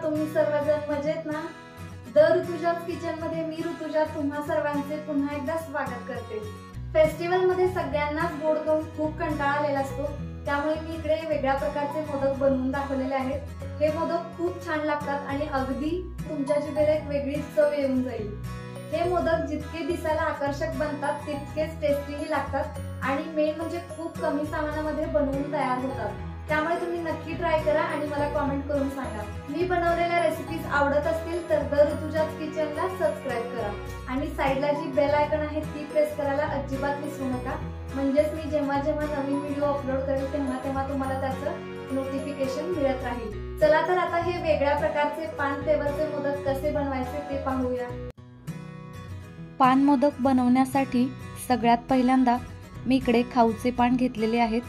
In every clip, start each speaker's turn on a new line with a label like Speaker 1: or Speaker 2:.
Speaker 1: तुम्ही सर्वजण मजेत ना? द ऋतुजाज किचन मध्ये मी ऋतुजा तुम्हा सर्वांचे पुन्हा एकदा स्वागत करते। फेस्टिवल मध्ये सगळ्यांनाच गोड खाऊन खूप कंटाळा आलेला असतो, त्यामुळे मी इकडे वेगळ्या प्रकारचे मोदक बनवून दाखवलेले आहेत। हे मोदक खूप छान लागतात आणि अगदी तुमच्या जिभेला एक वेगळीच चव येऊन जाईल। हे मोदक जितके दिसायला आकर्षक बनतात तितकेच टेस्टीही लागतात आणि मेन म्हणजे खूप कमी सामानामध्ये बनवून तयार होतात। त्यामुळे तुम्ही नक्की ट्राय करा आणि मला कमेंट करून सांगा। मी बनवलेल्या रेसिपीज आवडत असतील तर द ऋतुजाज किचनला सबस्क्राइब करा आणि साइडला जी बेल आयकॉन आहे ती प्रेस करायला अजिबात विसरू नका, म्हणजेच मी जेव्हा जेव्हा नवीन व्हिडिओ अपलोड करेल तेव्हा तुम्हाला त्याचं नोटिफिकेशन मिळत राहील। चला तर आता हे वेगळ्या प्रकारचे पान फ्लेवरचे मोदक कसे बनवायचे ते पाहूया।
Speaker 2: पान मोदक बनवण्यासाठी सगळ्यात पहिल्यांदा मी इकडे खाऊचे पान घेतलेले आहेत।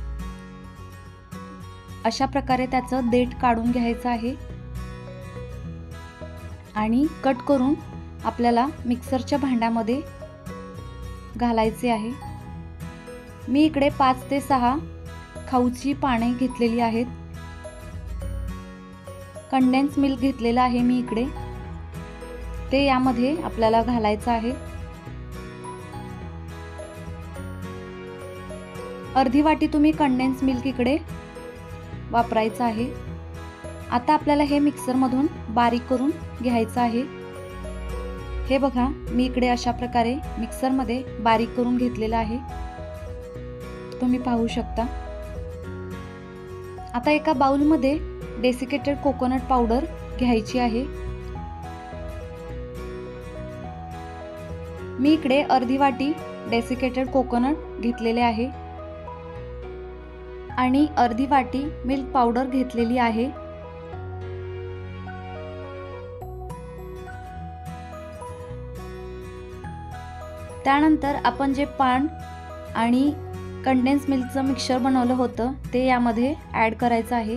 Speaker 2: अशा प्रकारे त्याचं देठ काढून घ्यायचं आहे आणि कट करून आपल्याला मिक्सरच्या भांड्यामध्ये घालायचे आहे। मी इकडे 5 ते 6 खाऊची पाने घेतलेली आहेत। कंडेन्स मिल्क घेतलेला आहे मी इकडे, ते यामध्ये आपल्याला घालायचं आहे। अर्धी वाटी तुम्ही कंडेन्स मिल्क इकडे वापरायचं आहे। आता आपल्याला हे मिक्सर मधून बारीक करून घ्यायचं आहे। हे बघा मी इकडे अशा प्रकारे मिक्सर मध्ये बारीक करून घेतलेलं आहे, तुम्ही पाहू शकता। आता एका बाउल मध्ये डेसिकेटेड कोकोनट पावडर घ्यायची आहे। मी इकडे अर्धी वाटी डेसिकेटेड कोकोनट घेतलेले आहे आणि अर्धी वाटी मिल्क पावडर घेतलेली आहे। त्यानंतर आपण जे पान आणि कंडेन्स मिल्कचं मिक्सचर बनवलं होतं ते यामध्ये ऍड करायचं आहे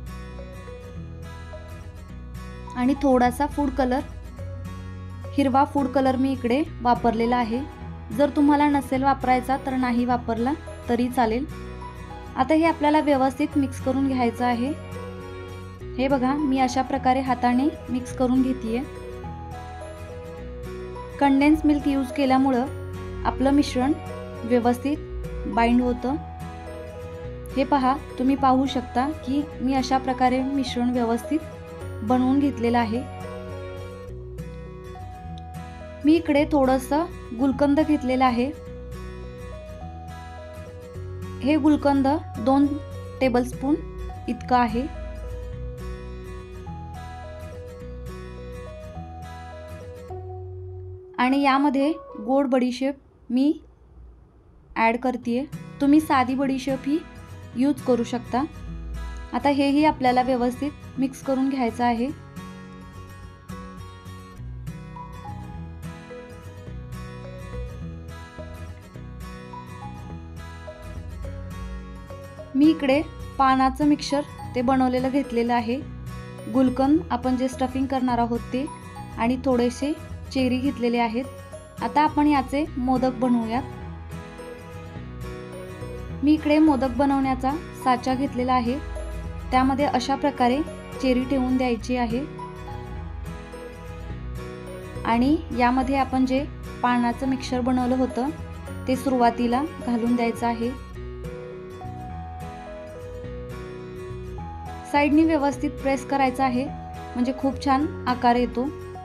Speaker 2: आणि थोडासा फूड कलर, हिरवा फूड कलर मी इकडे वापरलेला आहे। जर तुम्हाला नसेल वापरायचा तर नाही वापरला तरी चालेल। आता हे आपल्याला व्यवस्थित मिक्स करून घ्यायचं आहे। हे बघा मी अशा प्रकारे हाताने मिक्स करून घेतेय। कंडेन्स मिल्क यूज केल्यामुळे आपलं मिश्रण व्यवस्थित बाइंड होतं। हे पहा, तुम्ही पाहू शकता की मी अशा प्रकारे मिश्रण व्यवस्थित बनवून घेतलेलं आहे। मी इकडे थोडंसं गुलकंद घेतलेलं आहे। हे गुलकंद 2 टेबलस्पून इतकं आहे। आणि यामध्ये गोड बडीशेप मी ऍड करतेय, तुम्ही साधी बडीशेप ही यूज करू शकता। आता हेही आपल्याला व्यवस्थित मिक्स करून घ्यायचं आहे। मी इकडे पानाचं मिक्सचर ते बनवलेलं घेतलेलं आहे। गुलकंद आपण जे स्टफिंग करणार आहोत ते आणि थोडेसे चेरी घेतलेले आहेत। आता आपण याचे मोदक बनवूयात। मी इकडे मोदक बनवण्याचा साचा घेतलेला आहे, त्यामध्ये अशा प्रकारे चेरी ठेवून द्यायची आहे आणि यामध्ये आपण जे पानाचं मिक्सचर बनवलं होतं ते सुरुवातीला घालून द्यायचं आहे। साइडनी व्यवस्थित प्रेस करायचं आहे, म्हणजे खूप छान आकार येतो।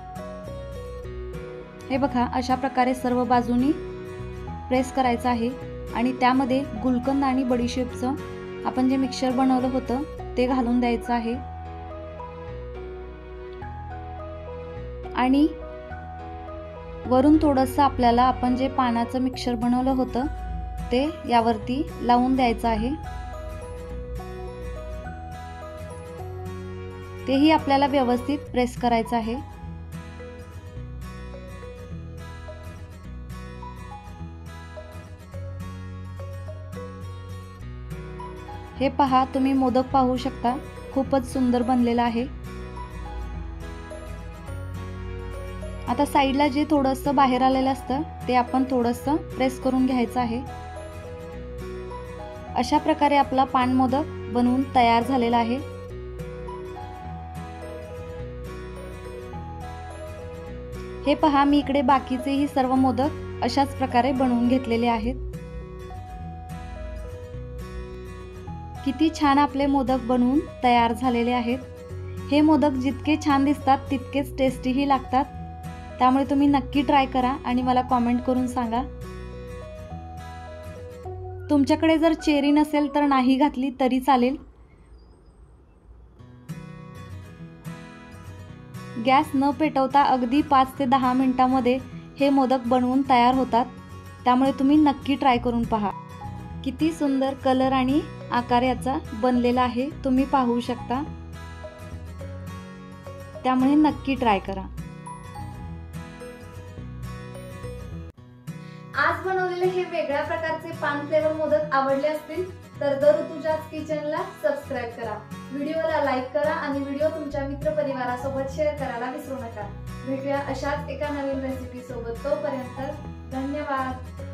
Speaker 2: हे बघा अशा प्रकारे सर्व बाजूनी प्रेस करायचं आहे आणि त्यामध्ये गुलकंद आणि बडीशेपचं आपण जे मिक्सचर बनवलं होतं ते घालून द्यायचं आहे आणि वरून थोडंसं आपल्याला आपण जे पानाचं मिक्सचर बनवलं होतं ते यावरती लावून द्यायचं आहे। तेही आपल्याला व्यवस्थित प्रेस करायचं आहे। हे पहा, तुम्ही मोदक पाहू शकता, खूपच सुंदर बनलेला आहे। आता साइडला जे थोडंसं बाहेर आलेलं असतं ते आपण थोडंसं प्रेस करून घ्यायचं आहे। अशा प्रकारे आपला पान मोदक बनवून तयार झालेला आहे। हे पहा, मी इकडे बाकीचेही सर्व मोदक अशाच प्रकारे बनवून घेतलेले आहेत. किती छान आपले मोदक बनवून तयार झालेले आहेत. हे मोदक जितके छान दिसतात तितकेच टेस्टीही लागतात. त्यामुळे तुम्ही नक्की ट्राय करा आणि मला कॉमेंट करून सांगा. तुमच्याकडे जर चेरी नसेल तर नाही घातली तरी चालेल. गॅस न पेटवता अगदी 5 ते 10 मिनिटांमध्ये हे मोदक बनवून तयार होतात. त्यामुळे तुम्ही नक्की ट्राय करून पहा. किती सुंदर कलर आणि आकार याचा बनलेला आहे, तुम्ही पाहू शकता. त्यामुळे नक्की ट्राय करा.
Speaker 1: आज बनवलेले हे वेगळ्या प्रकारचे पान फ्लेवर मोदक आवडले असतील तर द ऋतुजाज किचनला सबस्क्राईब करा, व्हिडिओला लाईक करा आणि व्हिडिओ तुमच्या मित्रपरिवारासोबत शेअर करायला विसरू नका. भेटूया अशाच एका नवीन रेसिपी सोबत. तोपर्यंत धन्यवाद.